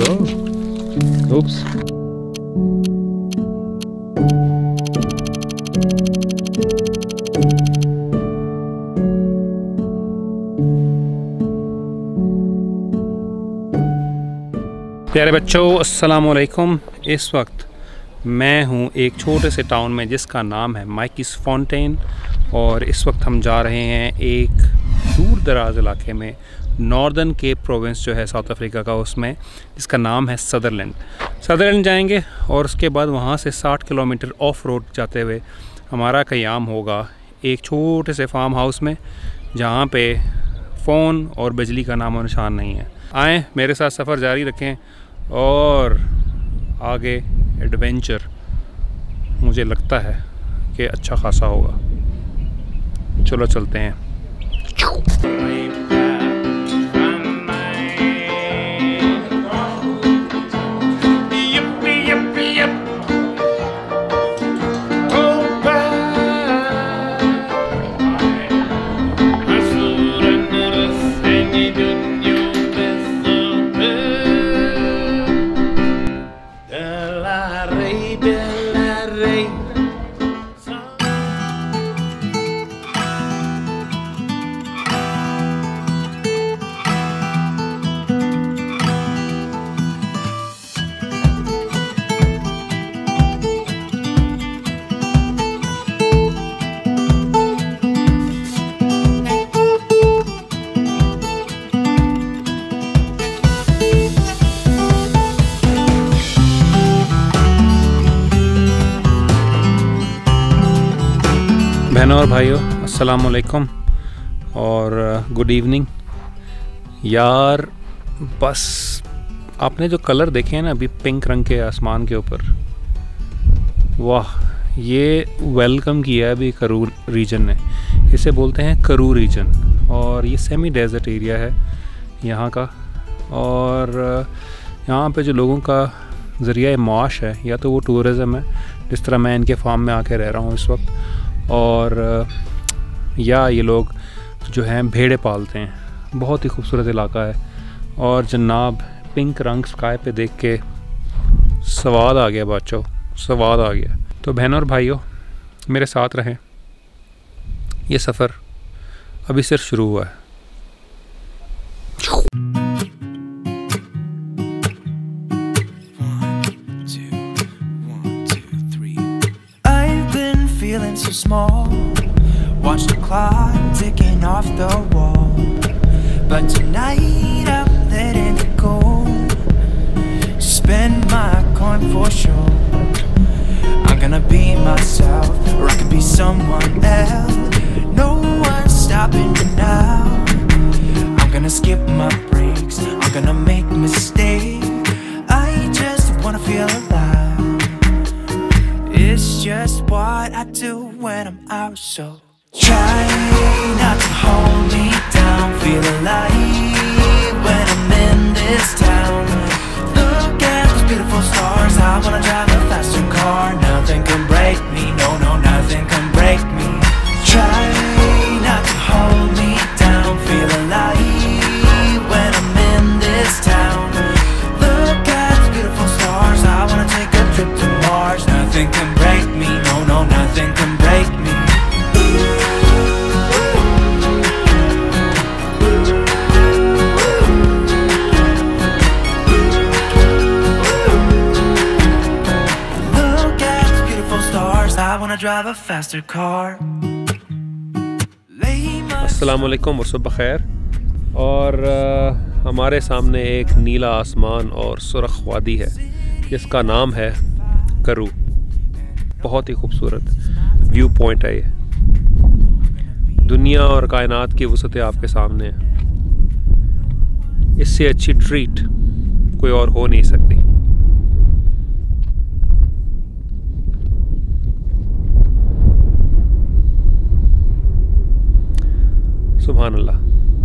Oops. प्यारे बच्चों, अस्सलामुअलैकुम। इस वक्त मैं हूँ एक छोटे से टाउन में जिसका नाम है माइकिस फाउंटेन, और इस वक्त हम जा रहे हैं एक दूर दराज इलाके में, नॉर्दर्न केप प्रोविंस जो है साउथ अफ्रीका का, उसमें जिसका नाम है सदरलैंड जाएंगे। और उसके बाद वहाँ से 60 किलोमीटर ऑफ रोड जाते हुए हमारा क़याम होगा एक छोटे से फार्म हाउस में, जहाँ पे फ़ोन और बिजली का नामो निशान नहीं है। आएँ मेरे साथ सफ़र जारी रखें और आगे एडवेंचर मुझे लगता है कि अच्छा खासा होगा। चलो चलते हैं। बहनों और भाइयों, अस्सलाम वालेकुम और गुड इवनिंग। यार बस आपने जो कलर देखे हैं ना अभी पिंक रंग के आसमान के ऊपर, वाह, ये वेलकम किया है अभी करू रीजन ने। इसे बोलते हैं करू रीजन, और ये सेमी डेजर्ट एरिया है यहाँ का। और यहाँ पे जो लोगों का ज़रिया माश है या तो वो टूरिज़म है, जिस तरह मैं इनके फार्म में आके रह रहा हूँ इस वक्त, और या ये लोग जो हैं भेड़ें पालते हैं। बहुत ही खूबसूरत इलाका है। और जनाब पिंक रंग स्काई पे देख के स्वाद आ गया बच्चों, स्वाद आ गया। तो बहनों और भाइयों, मेरे साथ रहें, ये सफ़र अभी सिर्फ शुरू हुआ है। So small, watch the clock ticking off the wall, but tonight I'm letting it go. Spend my coin for sure. I'm gonna be myself, or I could be someone else. No one's stopping me now. I'm gonna skip my breaks, I'm gonna make mistakes. I just wanna feel alive. It's just what I do when I'm out, so try not to hold me down. Feel alive when I'm in this town. Look at those beautiful stars. I wanna drive a faster car. Nothing can break me, no, no, nothing can break me. Try not to hold me down. Feel alive when I'm in this town. Look at those beautiful stars. I wanna take a trip to Mars. Nothing can break me, no, no, nothing can break me. Look at the beautiful stars. I wanna drive a faster car. अस्सलाम वालेकुम और सुबह खैर। और हमारे सामने एक नीला आसमान और सुर्ख वादी है जिसका नाम है करू। बहुत ही खूबसूरत व्यू पॉइंट है ये। दुनिया और कायनात की वसअतें आपके सामने है। इससे अच्छी ट्रीट कोई और हो नहीं सकती। सुभान अल्लाह।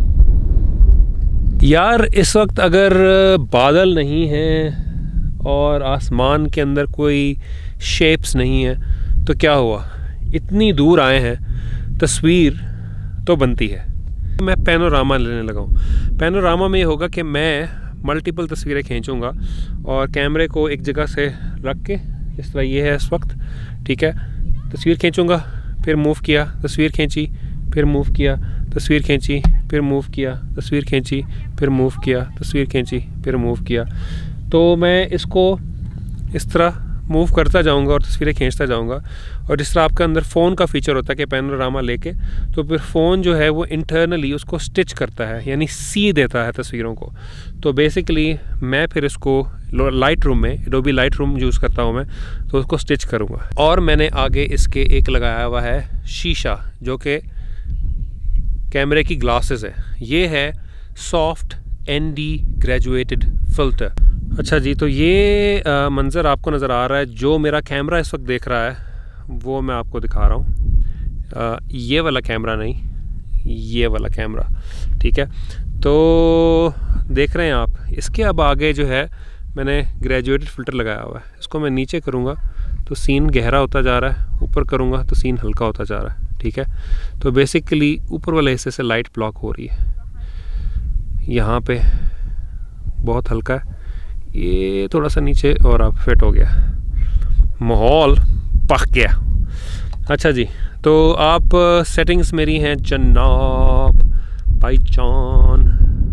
यार इस वक्त अगर बादल नहीं हैं और आसमान के अंदर कोई शेप्स नहीं है तो क्या हुआ, इतनी दूर आए हैं, तस्वीर तो बनती है। मैं पैनोरामा लेने लगा हूँ। पैनोरामा में ये होगा कि मैं मल्टीपल तस्वीरें खींचूँगा और कैमरे को एक जगह से रख के, इस तरह ये है इस वक्त, ठीक है, तस्वीर खींचूँगा, फिर मूव किया, तस्वीर खींची, फिर मूव किया, तस्वीर खींची, फिर मूव किया, तस्वीर खींची, फिर मूव किया, तस्वीर खींची, फिर मूव किया। तो मैं इसको इस तरह मूव करता जाऊंगा और तस्वीरें खींचता जाऊंगा। और जिस तरह आपके अंदर फ़ोन का फीचर होता है कि पैनोरामा लेके, तो फिर फ़ोन जो है वो इंटरनली उसको स्टिच करता है, यानी सी देता है तस्वीरों को। तो बेसिकली मैं फिर इसको लाइट रूम में, एडोबी लाइट रूम यूज़ करता हूँ मैं, तो उसको स्टिच करूँगा। और मैंने आगे इसके एक लगाया हुआ है शीशा, जो कि कैमरे की ग्लासेस है। ये है सॉफ्ट ND ग्रेजुएटेड फ़िल्टर। अच्छा जी, तो ये मंज़र आपको नज़र आ रहा है, जो मेरा कैमरा इस वक्त देख रहा है वो मैं आपको दिखा रहा हूँ। ये वाला कैमरा नहीं, ये वाला कैमरा, ठीक है। तो देख रहे हैं आप, इसके अब आगे जो है मैंने ग्रेजुएटेड फ़िल्टर लगाया हुआ है। इसको मैं नीचे करूँगा तो सीन गहरा होता जा रहा है, ऊपर करूँगा तो सीन हल्का होता जा रहा है, ठीक है। तो बेसिकली ऊपर वाले हिस्से से लाइट ब्लॉक हो रही है, यहाँ पे बहुत हल्का है, ये थोड़ा सा नीचे और अब फिट हो गया, माहौल पक गया। अच्छा जी, तो आप सेटिंग्स मेरी हैं जनाब भाईजान,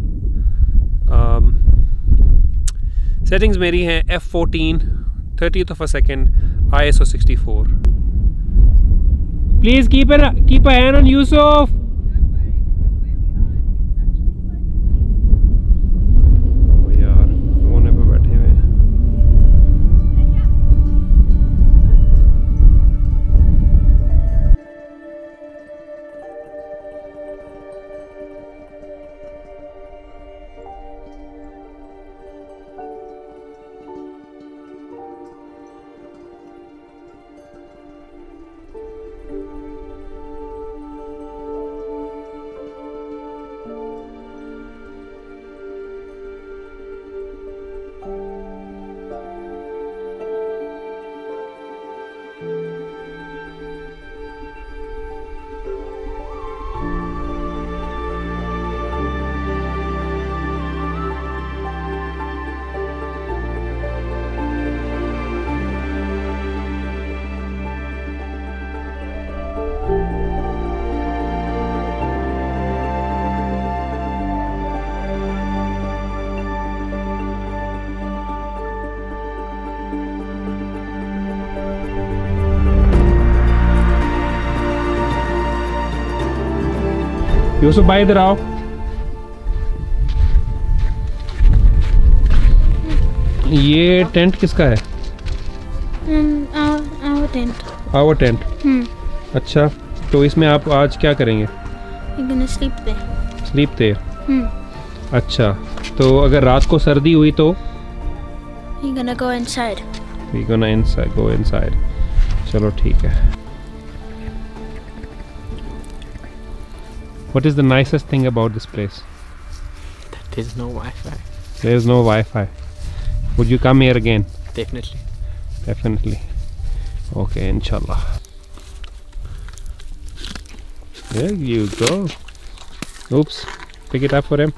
सेटिंग्स मेरी हैं f14 30th of a second ISO 64। Please keep a hand on Yusuf। Yusuf भाई इधर आओ। ये टेंट किसका है? our tent. Our tent. अच्छा, तो इसमें आप आज क्या करेंगे? We're gonna sleep there. Sleep there. अच्छा, तो अगर रात को सर्दी हुई तो? We're gonna go inside. We gonna inside, go inside. चलो ठीक है। What is the nicest thing about this place? There's no Wi-Fi. There is no Wi-Fi. Would you come here again? Definitely. Definitely. Okay, inshallah. There you go. Oops. Pick it up for him.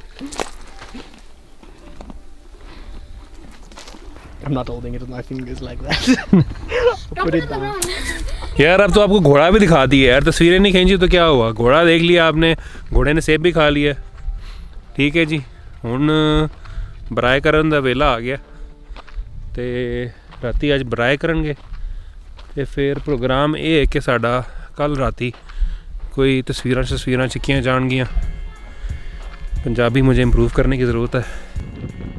I'm not holding it with my fingers like that. Put it down. यार अब तो आपको घोड़ा भी दिखा दिया यार, तस्वीरें नहीं खींची तो क्या हुआ? घोड़ा देख लिया आपने, घोड़े ने सेब भी खा लिया। ठीक है जी, हुण बराए करन दा वेला आ गया ते राती अज बराए करनगे ते फिर प्रोग्राम ये है कि साडा कल राती कोई तस्वीरां चिक्कियां जाणगियां। पंजाबी मुझे इम्प्रूव करने की ज़रूरत है।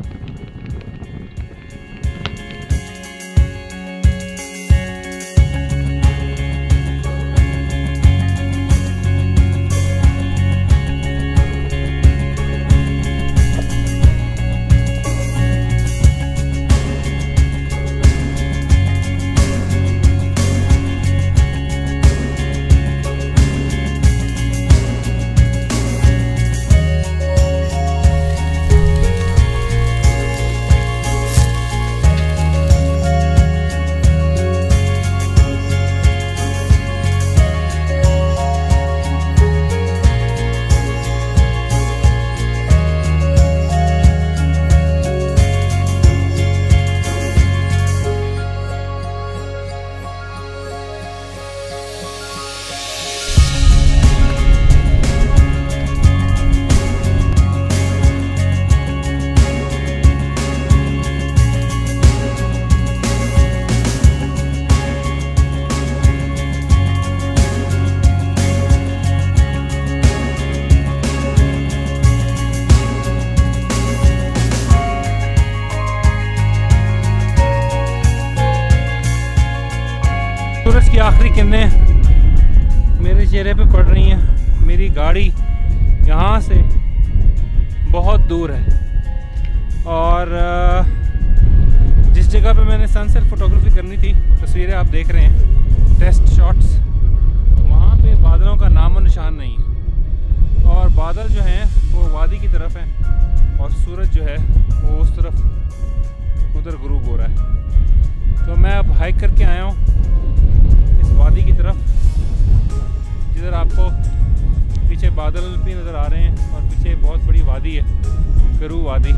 किरणें मेरे चेहरे पे पड़ रही हैं। मेरी गाड़ी यहाँ से बहुत दूर है और जिस जगह पे मैंने सनसेट फोटोग्राफी करनी थी, तस्वीरें आप देख रहे हैं, टेस्ट शॉट्स, वहाँ पे बादलों का नामो निशान नहीं है और बादल जो हैं वो वादी की तरफ हैं और सूरज जो है वो उस तरफ उधर गुरूब हो रहा है। तो मैं अब हाइक करके आया हूँ इस वादी की तरफ, जिधर आपको पीछे बादल भी नज़र आ रहे हैं और पीछे बहुत बड़ी वादी है, करू वादी,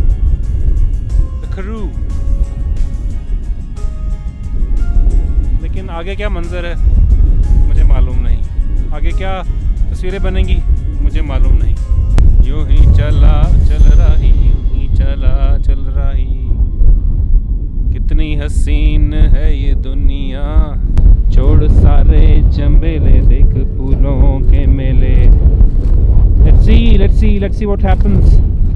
करू। लेकिन आगे क्या मंजर है मुझे मालूम नहीं, आगे क्या तस्वीरें बनेंगी मुझे मालूम नहीं। यूं ही चला चल रही, यूं ही चला चल रही, कितनी हसीन है ये दुनिया, छोड़ सारे चंबेले, देख फूलों के मेले। Let's see what happens.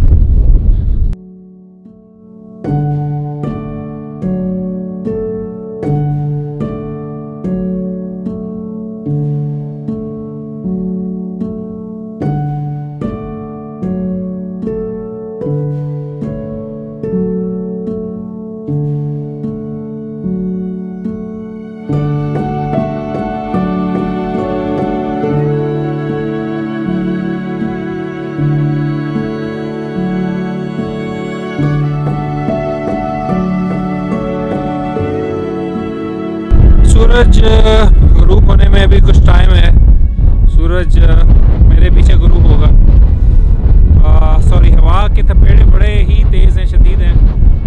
सूरज गुरूब होने में अभी कुछ टाइम है। सूरज मेरे पीछे गुरूब होगा। सॉरी, हवा के थपेड़े बड़े ही तेज़ हैं, शदीद हैं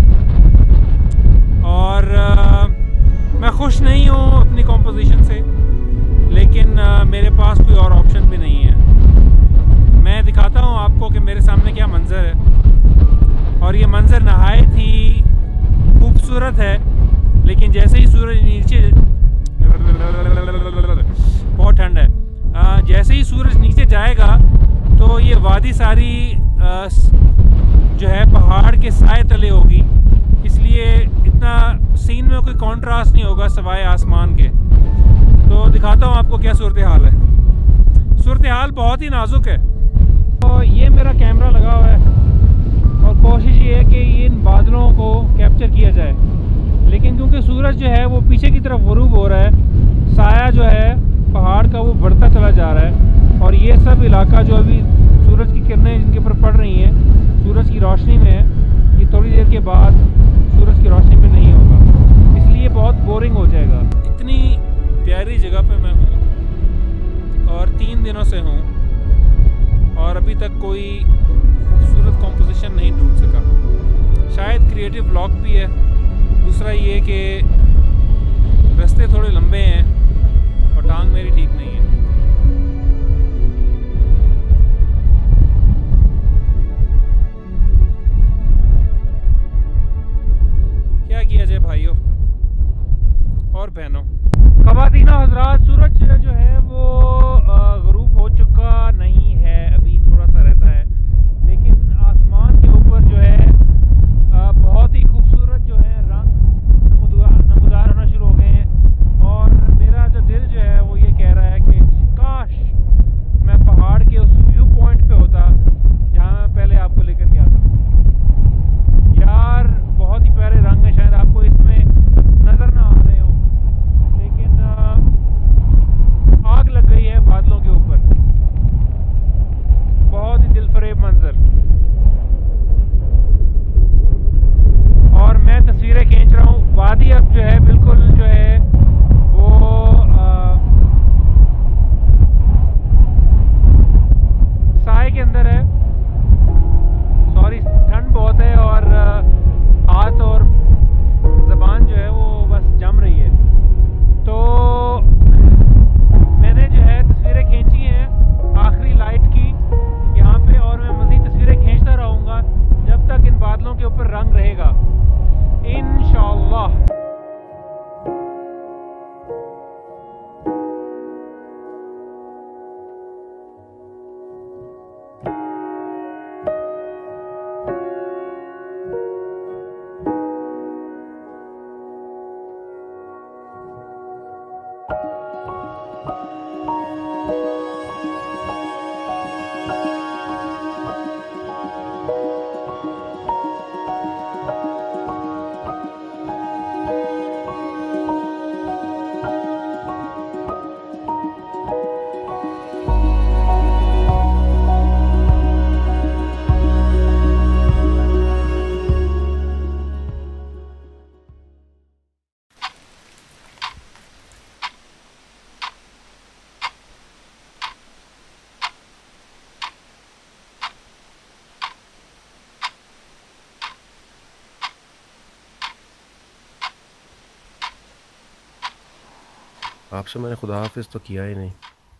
और मैं खुश नहीं हूँ अपनी कॉम्पोजिशन से, लेकिन मेरे पास कोई और ऑप्शन भी नहीं है। मैं दिखाता हूँ आपको कि मेरे सामने क्या मंज़र है और ये मंज़र नहायत ही खूबसूरत है। लेकिन जैसे ही सूरज नीचे, बहुत ठंड है, जैसे ही सूरज नीचे जाएगा तो ये वादी सारी जो है पहाड़ के साए तले होगी, इसलिए इतना सीन में कोई कंट्रास्ट नहीं होगा सिवाय आसमान के। तो दिखाता हूँ आपको क्या सूरत हाल है। सूरत हाल बहुत ही नाजुक है। तो ये मेरा कैमरा लगा हुआ है और कोशिश ये है कि इन बादलों को कैप्चर किया जाए, लेकिन क्योंकि सूरज जो है वो पीछे की तरफ गुरूब हो रहा है, साया जो है पहाड़ का वो बढ़ता चला जा रहा है और ये सब इलाका जो अभी सूरज की किरणें जिनके ऊपर पड़ रही हैं सूरज की रोशनी में है, ये थोड़ी देर के बाद सूरज की रोशनी में नहीं होगा, इसलिए बहुत बोरिंग हो जाएगा। इतनी प्यारी जगह पे मैं हूँ और 3 दिनों से हूँ और अभी तक कोई खूबसूरत कॉम्पोजिशन नहीं ढूंढ सका। शायद क्रिएटिव ब्लॉक भी है, दूसरा ये कि रास्ते थोड़े लंबे हैं और टांग मेरी ठीक नहीं है। क्या किया जाए भाइयों और बहनों। ख़वातीन हज़रात, सूरज जो है वो गुरूब हो चुका नहीं है, अभी थोड़ा सा रहता है, लेकिन आसमान के ऊपर जो है बहुत ही खूबसूरत जो है रंग नमूदार होना शुरू हो गए हैं और मेरा जो दिल जो है वो ये कह रहा है कि आपसे मैंने खुदा हाफिज़ तो किया ही नहीं।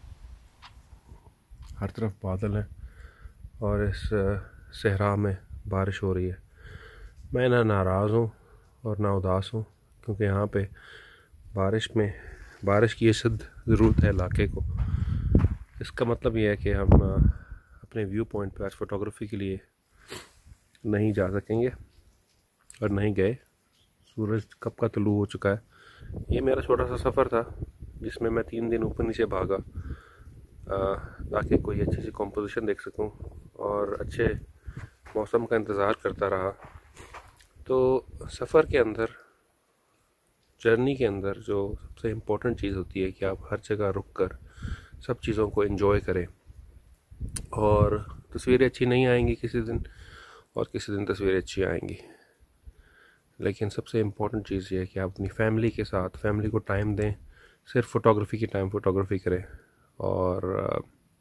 हर तरफ बादल हैं और इस सहरा में बारिश हो रही है। मैं ना नाराज़ हूँ और ना उदास हूँ, क्योंकि यहाँ पे बारिश की शिद्दत ज़रूरत है इलाके को। इसका मतलब ये है कि हम अपने व्यू पॉइंट पे आज फ़ोटोग्राफ़ी के लिए नहीं जा सकेंगे और नहीं गए। सूरज कब का तुलू हो चुका है। ये मेरा छोटा सा सफ़र था जिसमें मैं 3 दिन ऊपर नीचे भागा ताकि कोई अच्छी सी कॉम्पोजिशन देख सकूं और अच्छे मौसम का इंतज़ार करता रहा। तो सफ़र के अंदर, जर्नी के अंदर जो सबसे इम्पोर्टेंट चीज़ होती है कि आप हर जगह रुक कर सब चीज़ों को एंजॉय करें। और तस्वीरें अच्छी नहीं आएंगी किसी दिन और किसी दिन तस्वीरें अच्छी आएंगी, लेकिन सबसे इम्पोर्टेंट चीज़ ये है कि आप अपनी फैमिली के साथ, फैमिली को टाइम दें। सिर्फ फ़ोटोग्राफ़ी के टाइम फ़ोटोग्राफ़ी करें और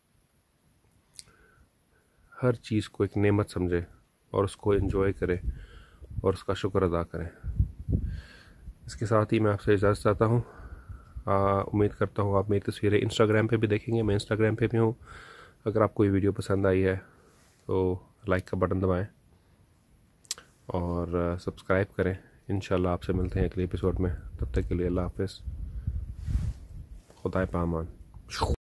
हर चीज़ को एक नेमत समझें और उसको एंजॉय करें और उसका शुक्र अदा करें। इसके साथ ही मैं आपसे इजाज़त चाहता हूँ। उम्मीद करता हूँ आप मेरी तस्वीरें इंस्टाग्राम पे भी देखेंगे। मैं इंस्टाग्राम पे भी हूँ। अगर आपको ये वीडियो पसंद आई है तो लाइक का बटन दबाएं और सब्सक्राइब करें। इंशाल्लाह आपसे मिलते हैं अगले एपिसोड में। तब तक के लिए अल्लाह हाफ़िज़। खुदा पामान।